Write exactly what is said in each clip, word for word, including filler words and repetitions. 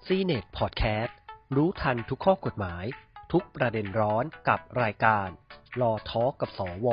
ซีเน็ตพอดแคสต์รู้ทันทุกข้อกฎหมายทุกประเด็นร้อนกับรายการลอทอล์กกับสว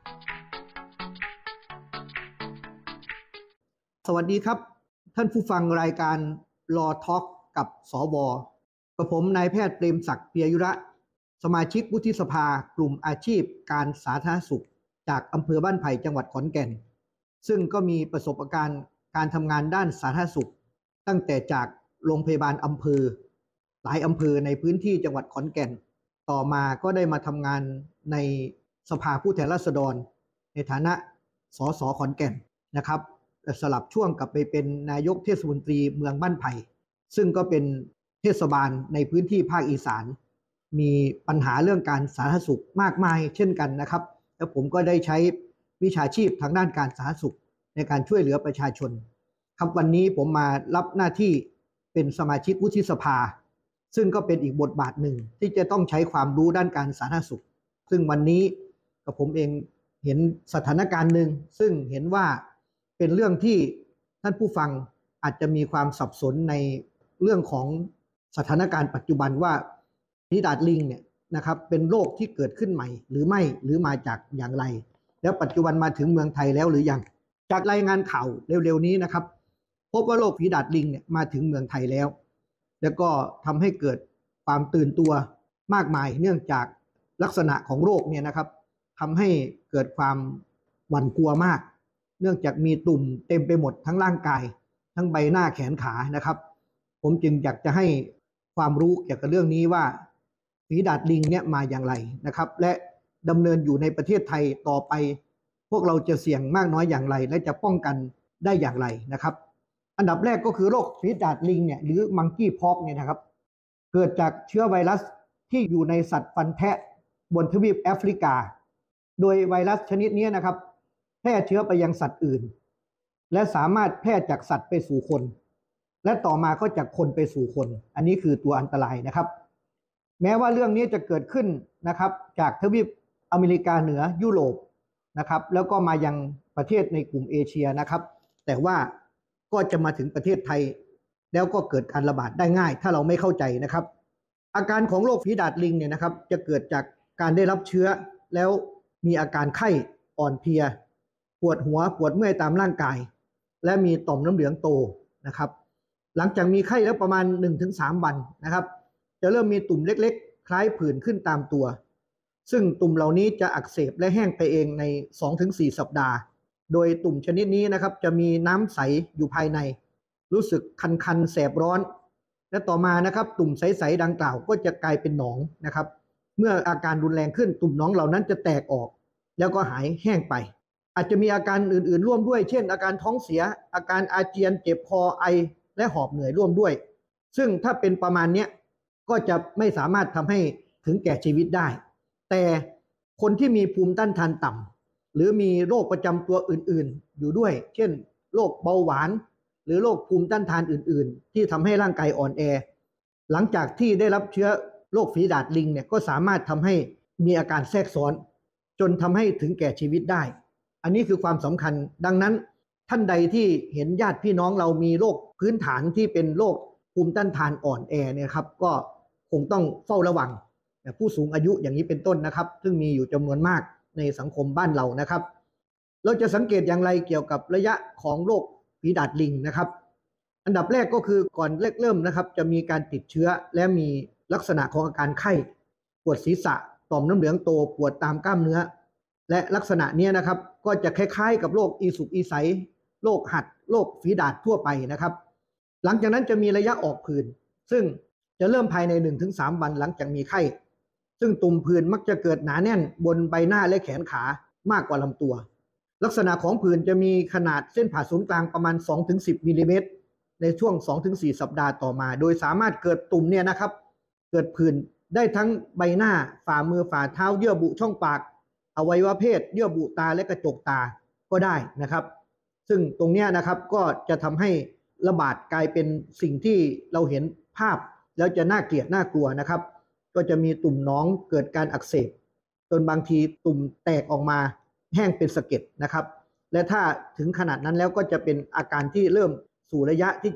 สวัสดีครับท่านผู้ฟังรายการลอทอล์กกับสวกับผมนายแพทย์เปรมศักดิ์ เปียยุระสมาชิกวุฒิสภากลุ่มอาชีพการสาธารณสุขจากอำเภอบ้านไผ่จังหวัดขอนแก่นซึ่งก็มีประสบการณ์การทำงานด้านสาธารณสุขตั้งแต่จากโรงพยาบาลอำเภอหลายอำเภอในพื้นที่จังหวัดขอนแก่นต่อมาก็ได้มาทำงานในสภาผู้แทนราษฎรในฐานะสสขอนแก่นนะครับสลับช่วงกลับไปเป็นนายกเทศมนตรีเมืองบ้านไผ่ซึ่งก็เป็นเทศบาลในพื้นที่ภาคอีสานมีปัญหาเรื่องการสาธารณสุขมากมายเช่นกันนะครับแล้วผมก็ได้ใช้วิชาชีพทางด้านการสาธารณสุขในการช่วยเหลือประชาชนครับวันนี้ผมมารับหน้าที่เป็นสมาชิกวุฒิสภาซึ่งก็เป็นอีกบทบาทหนึ่งที่จะต้องใช้ความรู้ด้านการสาธารณสุขซึ่งวันนี้กับผมเองเห็นสถานการณ์หนึ่งซึ่งเห็นว่าเป็นเรื่องที่ท่านผู้ฟังอาจจะมีความสับสนในเรื่องของสถานการณ์ปัจจุบันว่าฝีดาษลิงเนี่ยนะครับเป็นโรคที่เกิดขึ้นใหม่หรือไม่หรือมาจากอย่างไรแล้วปัจจุบันมาถึงเมืองไทยแล้วหรือยังจากรายงานข่าวเร็วๆนี้นะครับพบว่าโรคฝีดาษลิงเนี่ยมาถึงเมืองไทยแล้วแล้วก็ทำให้เกิดความตื่นตัวมากมายเนื่องจากลักษณะของโรคเนี่ยนะครับทำให้เกิดความหวั่นกลัวมากเนื่องจากมีตุ่มเต็มไปหมดทั้งร่างกายทั้งใบหน้าแขนขานะครับผมจึงอยากจะให้ความรู้เกี่ยวกับเรื่องนี้ว่าฝีดาษลิงเนี่ยมาอย่างไรนะครับและดำเนินอยู่ในประเทศไทยต่อไปพวกเราจะเสี่ยงมากน้อยอย่างไรและจะป้องกันได้อย่างไรนะครับอันดับแรกก็คือโรคฝีดาษลิงเนี่ยหรือมังกี้พ็อกเนี่ยนะครับเกิดจากเชื้อไวรัสที่อยู่ในสัตว์ฟันแทะบนทวีปแอฟริกาโดยไวรัสชนิดนี้นะครับแพร่เชื้อไปยังสัตว์อื่นและสามารถแพร่จากสัตว์ไปสู่คนและต่อมาก็จากคนไปสู่คนอันนี้คือตัวอันตรายนะครับแม้ว่าเรื่องนี้จะเกิดขึ้นนะครับจากทวีปอเมริกาเหนือยุโรปนะครับแล้วก็มายังประเทศในกลุ่มเอเชียนะครับแต่ว่าก็จะมาถึงประเทศไทยแล้วก็เกิดการระบาดได้ง่ายถ้าเราไม่เข้าใจนะครับอาการของโรคฝีดาษลิงเนี่ยนะครับจะเกิดจากการได้รับเชื้อแล้วมีอาการไข้อ่อนเพลียปวดหัวปวดเมื่อยตามร่างกายและมีต่อมน้ำเหลืองโตนะครับหลังจากมีไข้แล้วประมาณ หนึ่งถึงสาม วันนะครับจะเริ่มมีตุ่มเล็กๆคล้ายผื่นขึ้นตามตัวซึ่งตุ่มเหล่านี้จะอักเสบและแห้งไปเองใน สองถึงสี่ สัปดาห์โดยตุ่มชนิดนี้นะครับจะมีน้ำใสอยู่ภายในรู้สึกคันๆแสบร้อนและต่อมานะครับตุ่มใสๆดังกล่าวก็จะกลายเป็นหนองนะครับเมื่ออาการรุนแรงขึ้นตุ่มหนองเหล่านั้นจะแตกออกแล้วก็หายแห้งไปอาจจะมีอาการอื่นๆร่วมด้วยเช่นอาการท้องเสียอาการอาเจียนเจ็บคอไอและหอบเหนื่อยร่วมด้วยซึ่งถ้าเป็นประมาณนี้ก็จะไม่สามารถทำให้ถึงแก่ชีวิตได้แต่คนที่มีภูมิต้านทานต่ำหรือมีโรคประจำตัวอื่นๆอยู่ด้วยเช่นโรคเบาหวานหรือโรคภูมิต้านทานอื่นๆที่ทำให้ร่างกายอ่อนแอหลังจากที่ได้รับเชื้อโรคฝีดาษลิงเนี่ยก็สามารถทำให้มีอาการแทรกซ้อนจนทำให้ถึงแก่ชีวิตได้อันนี้คือความสำคัญดังนั้นท่านใดที่เห็นญาติพี่น้องเรามีโรคพื้นฐานที่เป็นโรคภูมิต้านทานอ่อนแอเนี่ยครับก็คงต้องเฝ้าระวังผู้สูงอายุอย่างนี้เป็นต้นนะครับซึ่งมีอยู่จำนวนมากในสังคมบ้านเรานะครับเราจะสังเกตอย่างไรเกี่ยวกับระยะของโรคฝีดาษลิงนะครับอันดับแรกก็คือก่อนเริ่มนะครับจะมีการติดเชื้อและมีลักษณะของอาการไข้ปวดศีรษะต่อมน้ำเหลืองโตปวดตามกล้ามเนื้อและลักษณะนี้นะครับก็จะคล้ายๆกับโรคอีสุกอีใสโรคหัดโรคฝีดาษทั่วไปนะครับหลังจากนั้นจะมีระยะออกผื่นซึ่งจะเริ่มภายใน หนึ่งถึงสาม วันหลังจากมีไข้ซึ่งตุ่มผื่นมักจะเกิดหนาแน่นบนใบหน้าและแขนขามากกว่าลำตัวลักษณะของผื่นจะมีขนาดเส้นผ่าศูนย์กลางประมาณ สองถึงสิบ มิลลิเมตรในช่วง สองถึงสี่ สัปดาห์ต่อมาโดยสามารถเกิดตุ่มเนี่ยนะครับเกิดผื่นได้ทั้งใบหน้าฝ่ามือฝ่าเท้าเยื่อบุช่องปากอวัยวะเพศเยื่อบุตาและกระจกตาก็ได้นะครับซึ่งตรงนี้นะครับก็จะทำให้ระบาดกลายเป็นสิ่งที่เราเห็นภาพแล้วจะน่าเกลียดน่ากลัวนะครับก็จะมีตุ่มหนองเกิดการอักเสบจนบางทีตุ่มแตกออกมาแห้งเป็นสะเก็ดนะครับและถ้าถึงขนาดนั้นแล้วก็จะเป็นอาการที่เริ่มสู่ระยะที่จะ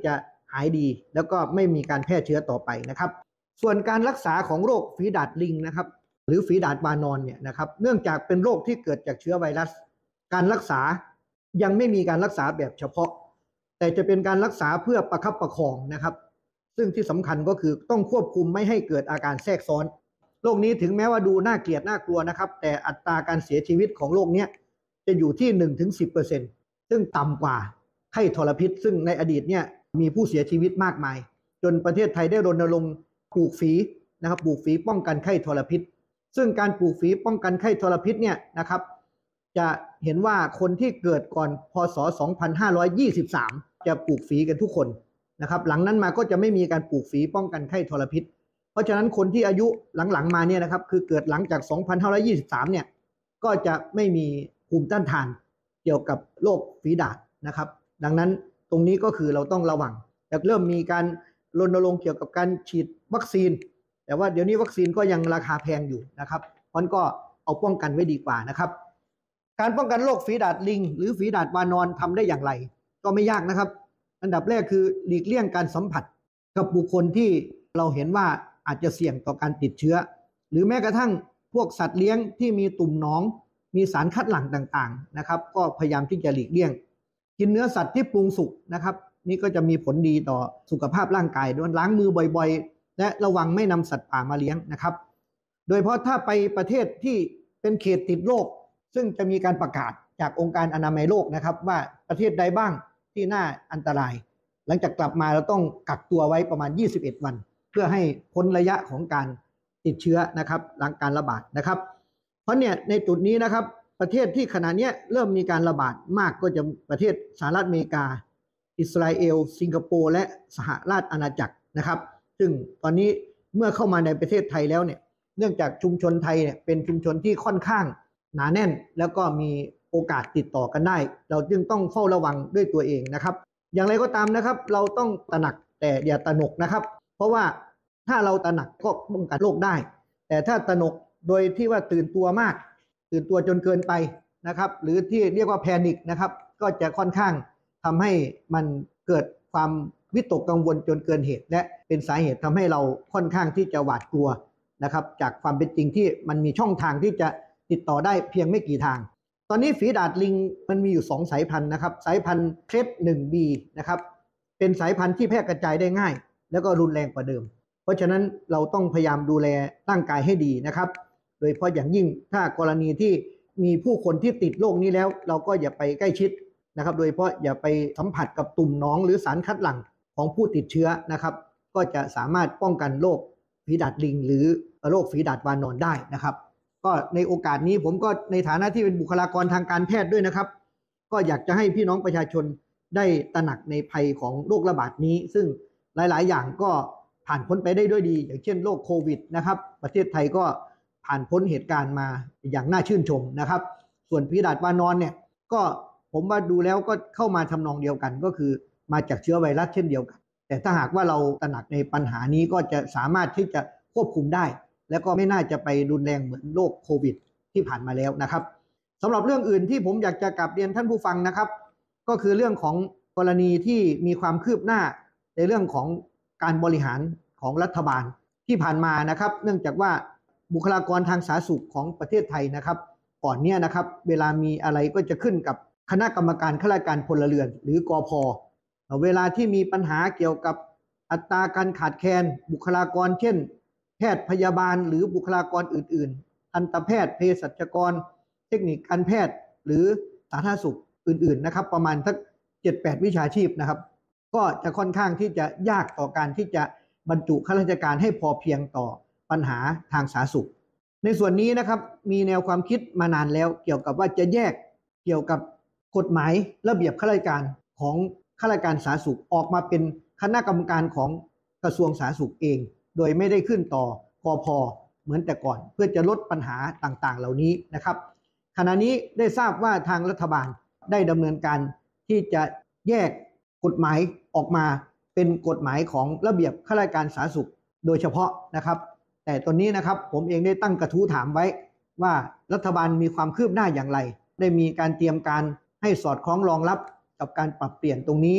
หายดีแล้วก็ไม่มีการแพร่เชื้อต่อไปนะครับส่วนการรักษาของโรคฝีดาษลิงนะครับหรือฝีดาษวานอนเนี่ยนะครับเนื่องจากเป็นโรคที่เกิดจากเชื้อไวรัสการรักษายังไม่มีการรักษาแบบเฉพาะแต่จะเป็นการรักษาเพื่อประคับประคองนะครับซึ่งที่สำคัญก็คือต้องควบคุมไม่ให้เกิดอาการแทรกซ้อนโรคนี้ถึงแม้ว่าดูน่าเกลียดน่ากลัวนะครับแต่อัตราการเสียชีวิตของโรคนี้จะอยู่ที่ หนึ่งถึงสิบเปอร์เซ็นต์ ซึ่งต่ำกว่าไข้ทรพิษซึ่งในอดีตเนี่ยมีผู้เสียชีวิตมากมายจนประเทศไทยได้รณรงค์ปลูกฝีนะครับปลูกฝีป้องกันไข้ทรพิษซึ่งการปลูกฝีป้องกันไข้ทรพิษเนี่ยนะครับจะเห็นว่าคนที่เกิดก่อนพ.ศ. สองพันห้าร้อยยี่สิบสามจะปลูกฝีกันทุกคนนะครับหลังนั้นมาก็จะไม่มีการปลูกฝีป้องกันไข้ทรพิษเพราะฉะนั้นคนที่อายุหลังๆมาเนี่ยนะครับคือเกิดหลังจาก สองพันห้าร้อยยี่สิบสาม เนี่ยก็จะไม่มีภูมิต้านทานเกี่ยวกับโรคฝีดาษนะครับดังนั้นตรงนี้ก็คือเราต้องระวังแต่เริ่มมีการรณรงค์เกี่ยวกับการฉีดวัคซีนแต่ว่าเดี๋ยวนี้วัคซีนก็ยังราคาแพงอยู่นะครับเพราะนั้นก็เอาป้องกันไว้ดีกว่านะครับการป้องกันโรคฝีดาษลิงหรือฝีดาษวานอนทำได้อย่างไรก็ไม่ยากนะครับอันดับแรกคือหลีกเลี่ยงการสัมผัสกับบุคคลที่เราเห็นว่าอาจจะเสี่ยงต่อการติดเชื้อหรือแม้กระทั่งพวกสัตว์เลี้ยงที่มีตุ่มหนองมีสารคัดหลั่งต่างๆนะครับก็พยายามที่จะหลีกเลี่ยงกินเนื้อสัตว์ที่ปรุงสุกนะครับนี่ก็จะมีผลดีต่อสุขภาพร่างกายด้วยล้างมือบ่อยๆและระวังไม่นำสัตว์ป่ามาเลี้ยงนะครับโดยเฉพาะถ้าไปประเทศที่เป็นเขตติดโรคซึ่งจะมีการประกาศจากองค์การอนามัยโลกนะครับว่าประเทศใดบ้างที่น่าอันตรายหลังจากกลับมาเราต้องกักตัวไว้ประมาณยี่สิบเอ็ดวันเพื่อให้พ้นระยะของการติดเชื้อนะครับหลังการระบาดนะครับเพราะเนี่ยในจุดนี้นะครับประเทศที่ขณะนี้เริ่มมีการระบาดมากก็จะประเทศสหรัฐอเมริกาอิสราเอลสิงคโปร์และสหราชอาณาจักรนะครับซึ่งตอนนี้เมื่อเข้ามาในประเทศไทยแล้วเนี่ยเนื่องจากชุมชนไทยเนี่ยเป็นชุมชนที่ค่อนข้างหนาแน่นแล้วก็มีโอกาสติดต่อกันได้เราจึงต้องเฝ้าระวังด้วยตัวเองนะครับอย่างไรก็ตามนะครับเราต้องตระหนักแต่อย่าตระหนกนะครับเพราะว่าถ้าเราตระหนักก็ป้องกันโรคได้แต่ถ้าตระหนกโดยที่ว่าตื่นตัวมากตื่นตัวจนเกินไปนะครับหรือที่เรียกว่าแพนิคนะครับก็จะค่อนข้างทำให้มันเกิดความวิตกกังวลจนเกินเหตุและเป็นสาเหตุทำให้เราค่อนข้างที่จะหวาดกลัวนะครับจากความเป็นจริงที่มันมีช่องทางที่จะติดต่อได้เพียงไม่กี่ทางตอนนี้ฝีดาษลิงมันมีอยู่สองสายพันธุ์นะครับสายพันธุ์เคล็ด หนึ่งบี นะครับเป็นสายพันธุ์ที่แพร่กระจายได้ง่ายแล้วก็รุนแรงกว่าเดิมเพราะฉะนั้นเราต้องพยายามดูแลร่างกายให้ดีนะครับโดยเฉพาะอย่างยิ่งถ้ากรณีที่มีผู้คนที่ติดโรคนี้แล้วเราก็อย่าไปใกล้ชิดนะครับโดยเฉพาะอย่าไปสัมผัสกับตุ่มหนองหรือสารคัดหลั่งของผู้ติดเชื้อนะครับก็จะสามารถป้องกันโรคฝีดาษลิงหรือโรคฝีดาษวานอนได้นะครับก็ในโอกาสนี้ผมก็ในฐานะที่เป็นบุคลากรทางการแพทย์ด้วยนะครับก็อยากจะให้พี่น้องประชาชนได้ตระหนักในภัยของโรคระบาดนี้ซึ่งหลายๆอย่างก็ผ่านพ้นไปได้ด้วยดีอย่างเช่นโรคโควิดนะครับประเทศไทยก็ผ่านพ้นเหตุการณ์มาอย่างน่าชื่นชมนะครับส่วนฝีดาษวานอนเนี่ยก็ผมว่าดูแล้วก็เข้ามาทำนองเดียวกันก็คือมาจากเชื้อไวรัสเช่นเดียวกันแต่ถ้าหากว่าเราตระหนักในปัญหานี้ก็จะสามารถที่จะควบคุมได้แล้วก็ไม่น่าจะไปรุนแรงเหมือนโรคโควิดที่ผ่านมาแล้วนะครับสำหรับเรื่องอื่นที่ผมอยากจะกลับเรียนท่านผู้ฟังนะครับก็คือเรื่องของกรณีที่มีความคืบหน้าในเรื่องของการบริหารของรัฐบาลที่ผ่านมานะครับเนื่องจากว่าบุคลากรทางสาธารณสุขของประเทศไทยนะครับก่อนเนี้ยนะครับเวลามีอะไรก็จะขึ้นกับคณะกรรมการข้าราชการพลเรือนหรือกพ.เวลาที่มีปัญหาเกี่ยวกับอัตราการขาดแคลนบุคลากรเช่นแพทย์พยาบาลหรือบุคลากรอื่นๆทันตแพทย์เภสัชกรเทคนิคการแพทย์หรือสาธารณสุขอื่นๆนะครับประมาณสัก เจ็ดแปด วิชาชีพนะครับก็จะค่อนข้างที่จะยากต่อการที่จะบรรจุข้าราชการให้พอเพียงต่อปัญหาทางสาธารณสุขในส่วนนี้นะครับมีแนวความคิดมานานแล้วเกี่ยวกับว่าจะแยกเกี่ยวกับกฎหมายระเบียบข้าราชการของข้าราชการสาธารณสุขออกมาเป็นคณะกรรมการของกระทรวงสาธารณสุขเองโดยไม่ได้ขึ้นต่อกพ.เหมือนแต่ก่อนเพื่อจะลดปัญหาต่างๆเหล่านี้นะครับขณะนี้ได้ทราบว่าทางรัฐบาลได้ดำเนินการที่จะแยกกฎหมายออกมาเป็นกฎหมายของระเบียบข้าราชการสาธารณสุขโดยเฉพาะนะครับแต่ตอนนี้นะครับผมเองได้ตั้งกระทู้ถามไว้ว่ารัฐบาลมีความคืบหน้าอย่างไรได้มีการเตรียมการให้สอดคล้องรองรับกับการปรับเปลี่ยนตรงนี้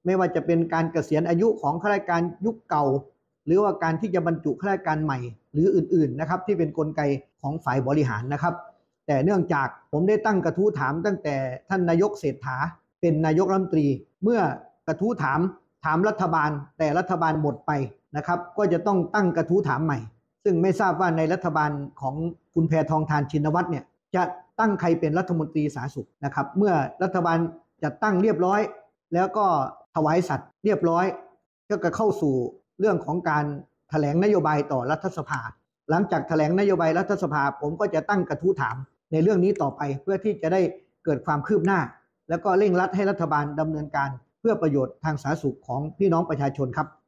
ไม่ว่าจะเป็นการเกษียณอายุของข้าราชการยุคเก่าหรือว่าการที่จะบรรจุข้าราชการใหม่หรืออื่นๆนะครับที่เป็นกลไกของฝ่ายบริหารนะครับแต่เนื่องจากผมได้ตั้งกระทู้ถามตั้งแต่ท่านนายกเศรษฐาเป็นนายกรัฐมนตรีเมื่อกระทู้ถามถามรัฐบาลแต่รัฐบาลหมดไปนะครับก็จะต้องตั้งกระทู้ถามใหม่ซึ่งไม่ทราบว่าในรัฐบาลของคุณแพทองธารชินวัตรเนี่ยจะตั้งใครเป็นรัฐมนตรีสาธารณสุขนะครับเมื่อรัฐบาลจัดตั้งเรียบร้อยแล้วก็ถวายสัตย์เรียบร้อยก็จะเข้าสู่เรื่องของการแถลงนโยบายต่อรัฐสภาหลังจากแถลงนโยบายรัฐสภาผมก็จะตั้งกระทู้ถามในเรื่องนี้ต่อไปเพื่อที่จะได้เกิดความคืบหน้าแล้วก็เร่งรัดให้รัฐบาลดำเนินการเพื่อประโยชน์ทางสาธารณสุขของพี่น้องประชาชนครับ